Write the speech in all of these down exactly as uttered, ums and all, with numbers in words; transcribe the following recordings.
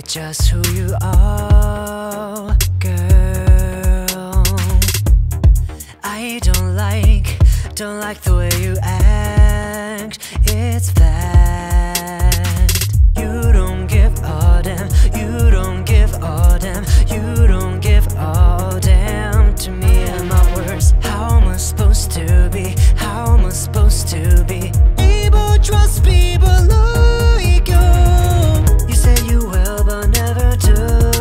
just who you are, girl. I don't like, don't like the way you act. It's fact. You don't give a damn, you don't give a damn, you don't give a damn to me and my words. How am I supposed to be? How am I supposed to be able to trust people like you? You say you will but never do.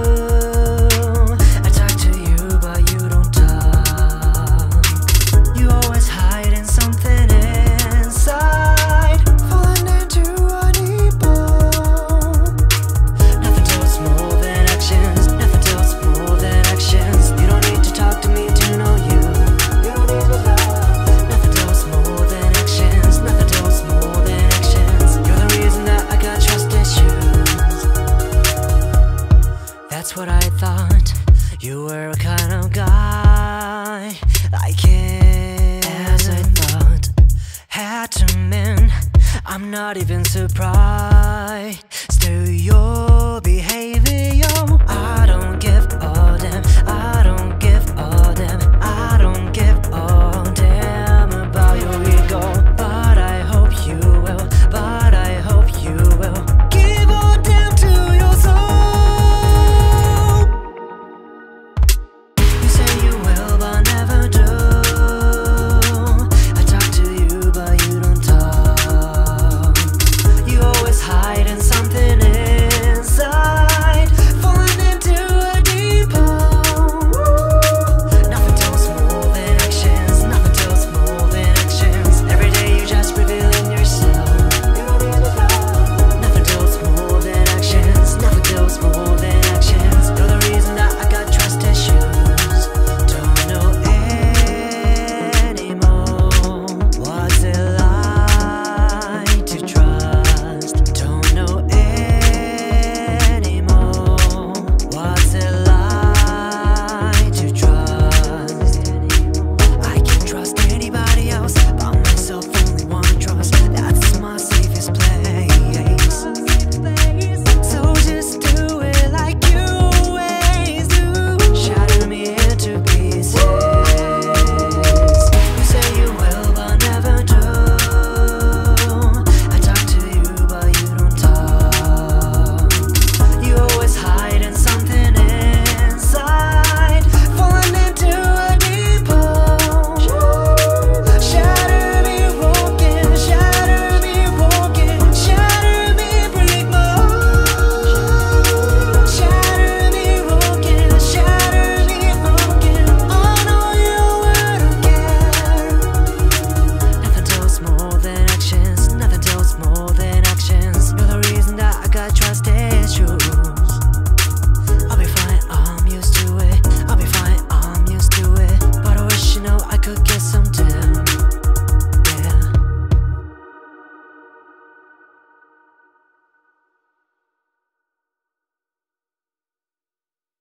I talk to you but you don't talk. You always hiding something inside, falling into a deep hole. Nothing tells more than actions, nothing tells more than actions. You don't need to talk to me to know you. You don't need to love. Nothing tells more than actions, nothing tells more than actions. You're the reason that I got trust issues. That's what I thought. You were a kind of guy like it, as I thought. Had to admit, I'm not even surprised. Still, your behavior